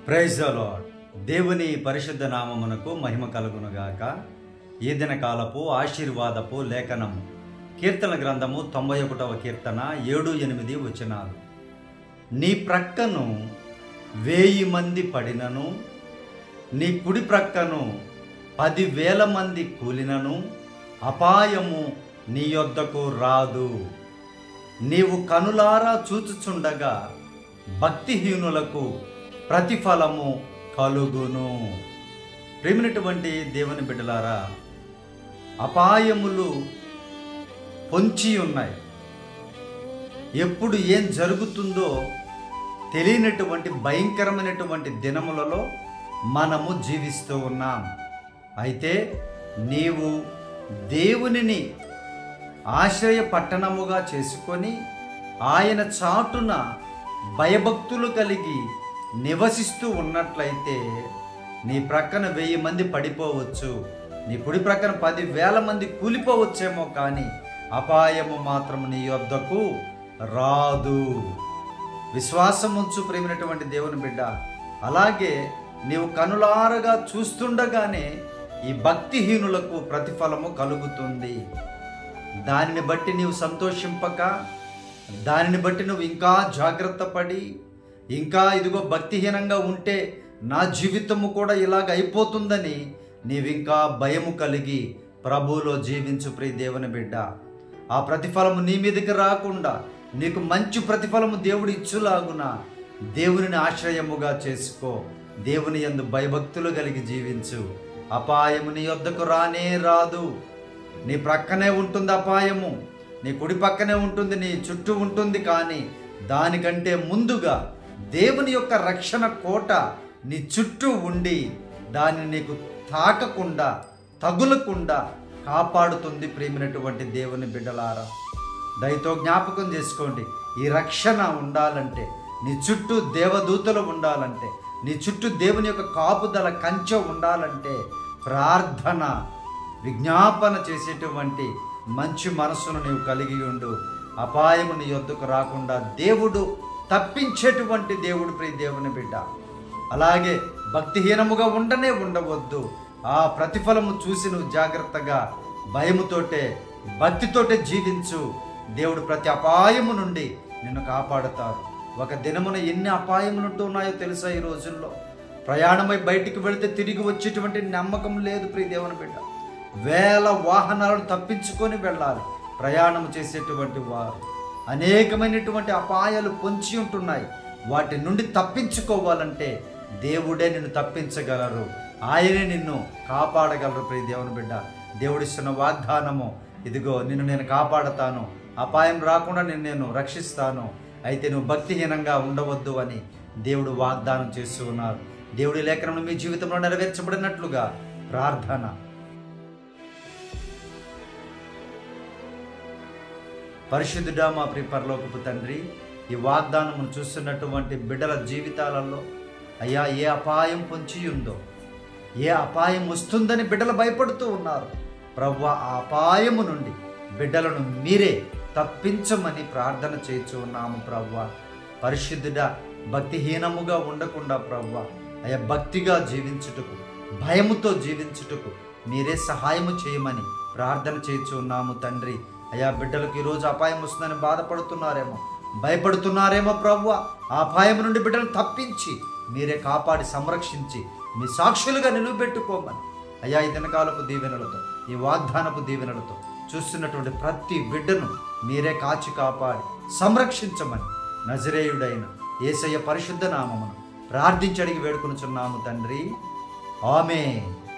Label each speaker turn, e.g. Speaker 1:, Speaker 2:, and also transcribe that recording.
Speaker 1: Praise the lord. దేవుని పరిశుద్ధ నామమునకు మహిమ కలుగునుగాక. ఈ దిన కాలపు ఆశీర్వాదపు లేఖనము కీర్తన గ్రంథము 91వ కీర్తన 7-8 వచనాలు. నీ ప్రక్కను 1000 మంది పడినను, నీ కుడి ప్రక్కను 10,000 మంది కూలినను అపాయము నీ యొద్దకు రాదు. నీవు కనులారా చూచుచుండగా భక్తిహీనులకు ప్రతిఫలము కలుగును. ప్రేమినటువంటి దేవుని బిడ్డలారా, అపాయములు పొంచి ఉన్నాయి. ఎప్పుడు ఏం జరుగుతుందో తెలియనటువంటి భయంకరమైనటువంటి దినములలో మనము జీవిస్తూ ఉన్నాం. అయితే నీవు దేవునిని ఆశ్రయ పట్టణముగా చేసుకొని ఆయన చాటున భయభక్తులు కలిగి నివసిస్తూ ఉన్నట్లయితే నీ ప్రక్కన 1000 మంది పడిపోవచ్చు, నీ కుడి ప్రక్కన 10,000 మంది కూలిపోవచ్చేమో, కానీ అపాయము మాత్రం నీ యొద్దకు రాదు. విశ్వాసం ఉంచు ప్రేమినటువంటి దేవుని బిడ్డ. అలాగే నీవు కనులారగా చూస్తుండగానే ఈ భక్తిహీనులకు ప్రతిఫలము కలుగుతుంది. దానిని బట్టి నీవు సంతోషింపక, దానిని బట్టి నువ్వు ఇంకా జాగ్రత్త పడి, ఇంకా ఇదిగో భక్తిహీనంగా ఉంటే నా జీవితము కూడా ఇలాగ అయిపోతుందని నీవింకా భయము కలిగి ప్రభువులో జీవించు ప్రియ దేవుని బిడ్డ. ఆ ప్రతిఫలము నీ మీదకి రాకుండా నీకు మంచి ప్రతిఫలము దేవుడు ఇచ్చులాగున దేవునిని ఆశ్రయముగా చేసుకో. దేవుని యందు భయభక్తులు కలిగి జీవించు. అపాయము నీ యొద్దకు రానే రాదు. నీ ప్రక్కనే ఉంటుంది అపాయము, నీ కుడి పక్కనే ఉంటుంది, నీ చుట్టూ ఉంటుంది. కానీ దానికంటే ముందుగా దేవుని యొక్క రక్షణ కోట నీ చుట్టూ ఉండి దానిని నీకు తాకకుండా, తగులకుండా కాపాడుతుంది. ప్రేమినటువంటి దేవుని బిడ్డలారా, దయతో జ్ఞాపకం చేసుకోండి. ఈ రక్షణ ఉండాలంటే, నీ చుట్టూ దేవదూతలు ఉండాలంటే, నీ చుట్టూ దేవుని యొక్క కాపుదల కంచె ఉండాలంటే ప్రార్థన, విజ్ఞాపన చేసేటువంటి మంచి మనస్సును నీవు కలిగి ఉండు. అపాయము నీ యొద్దకు రాకుండా దేవుడు తప్పించేటువంటి దేవుడు ప్రియ దేవుని బిడ్డ. అలాగే భక్తిహీనముగా ఉండవద్దు. ఆ ప్రతిఫలము చూసి నువ్వు జాగ్రత్తగా భయముతోటే, భక్తితోటే జీవించు. దేవుడు ప్రతి అపాయము నుండి నిన్ను కాపాడుతారు. ఒక దినమున ఎన్ని అపాయములు ఉన్నాయో తెలుసా? ఈ రోజుల్లో ప్రయాణమై బయటికి వెళితే తిరిగి వచ్చేటువంటి నమ్మకం లేదు ప్రియ దేవుని బిడ్డ. వేల వాహనాలను తప్పించుకొని వెళ్ళాలి ప్రయాణం చేసేటువంటి వారు. అనేకమైనటువంటి అపాయాలు పొంచి ఉంటున్నాయి. వాటి నుండి తప్పించుకోవాలంటే దేవుడే నిన్ను తప్పించగలరు, ఆయనే నిన్ను కాపాడగలరు ప్రియ దేవుని బిడ్డ. దేవుడిస్తున్న వాగ్దానము, ఇదిగో నిన్ను నేను కాపాడతాను, అపాయం రాకుండా నేను రక్షిస్తాను, అయితే నువ్వు భక్తిహీనంగా ఉండవద్దు అని దేవుడు వాగ్దానం చేస్తూ ఉన్నారు. దేవుడి లేఖనం మీ జీవితంలో నెరవేర్చబడినట్లుగా ప్రార్థన. పరిశుద్ధుడా మా ప్రియ పరలోకపు తండ్రి, ఈ వాగ్దానమును చూస్తున్నటువంటి బిడ్డల జీవితాలలో అయ్యా ఏ అపాయం పొంచి ఉందో, ఏ అపాయం వస్తుందని బిడ్డలు భయపడుతూ ఉన్నారు. ప్రభువా, ఆ అపాయము నుండి బిడ్డలను మీరే తప్పించమని ప్రార్థన చేయించు ఉన్నాము. ప్రభువా పరిశుద్ధుడా, భక్తిహీనముగా ఉండకుండా ప్రభువా అయ్యా భక్తిగా జీవించుటకు, భయముతో జీవించుటకు మీరే సహాయము చేయమని ప్రార్థన చేయించు ఉన్నాము తండ్రి. అయ్యా బిడ్డలకు ఈరోజు అపాయం వస్తుందని బాధపడుతున్నారేమో, భయపడుతున్నారేమో ప్రభువా, ఆ అపాయం నుండి బిడ్డలను తప్పించి మీరే కాపాడి సంరక్షించి మీ సాక్షులుగా నిలువబెట్టుకోమని అయ్యా ఈ దినకాలపు దీవెనలతో, ఈ వాగ్దానపు దీవెనలతో చూస్తున్నటువంటి ప్రతి బిడ్డను మీరే కాచి కాపాడి సంరక్షించమని నజరేయుడైన యేసయ్య పరిశుద్ధ నామమును ప్రార్థించి అడిగి వేడుకొనుచున్నాము తండ్రి. ఆమేన్.